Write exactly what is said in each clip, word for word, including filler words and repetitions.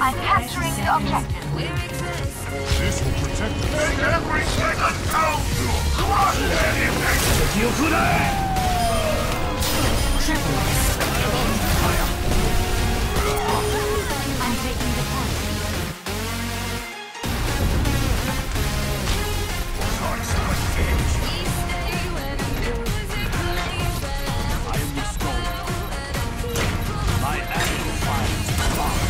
I'm capturing the objective. This will protect us. Make every second count! Crush anything! I'm taking the point. I am restored. My arrow finds spark.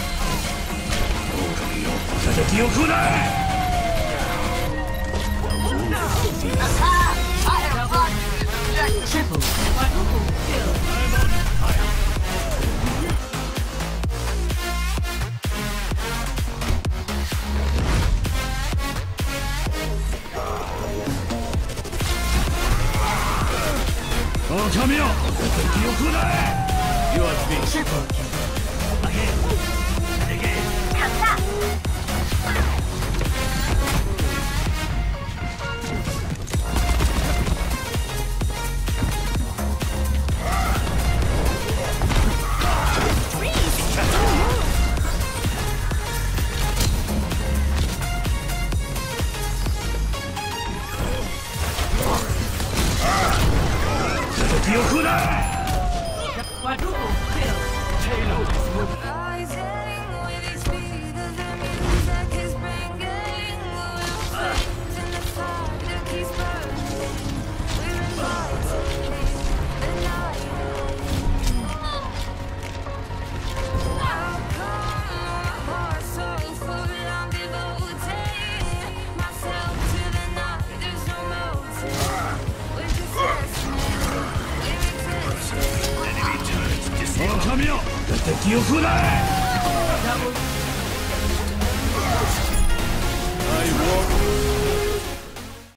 I have brought you this objective! Triple, quadruple kill. I'm on fire. Oh, come here! You are being Triple kill. again and again. Quadruple kill. Oh, come here! 敵を食うな Double I walk